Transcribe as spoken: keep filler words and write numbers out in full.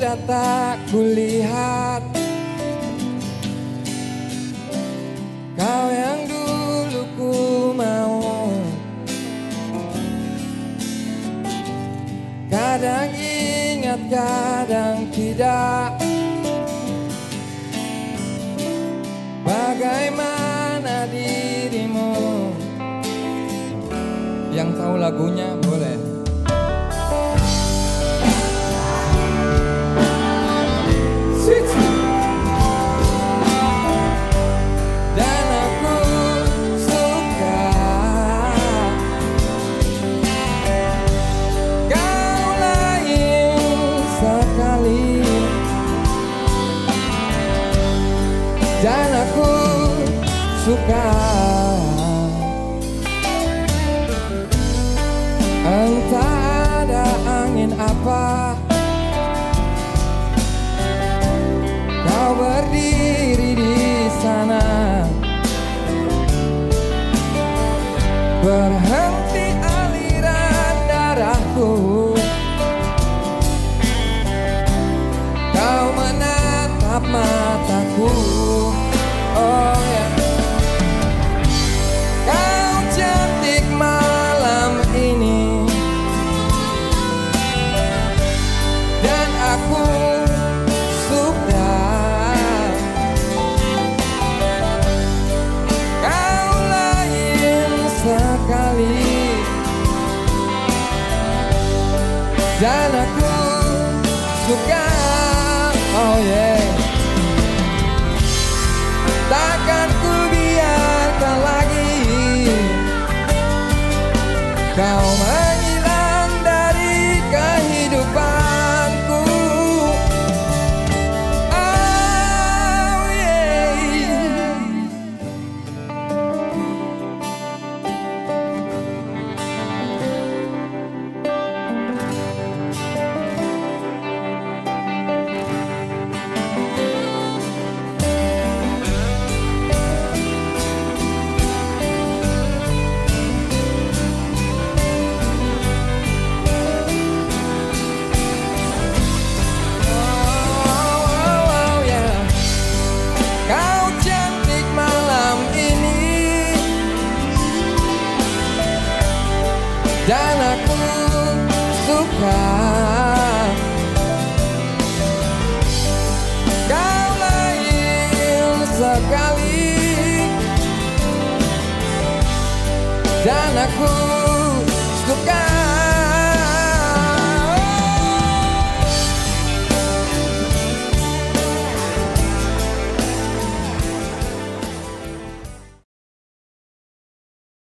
sudah tak kulihat kau yang dulu ku mau. Kadang ingat, kadang tidak. Bagaimana dirimu? Yang tahu lagunya boleh. Dan aku suka kau lain sekali. Dan aku suka entah ada angin apa, kau berdiri di sana, berhenti aliran darahku. Kau menatap mataku, oh ya. Kau cantik malam ini, dan aku suka kau lain sekali. Dan aku suka, oh yeah. Takkan ku biarkan lagi kau menghilang dari kehidupanku. Oh yeah. Kau cantik malam ini, dan aku suka kau lain sekali. Dan aku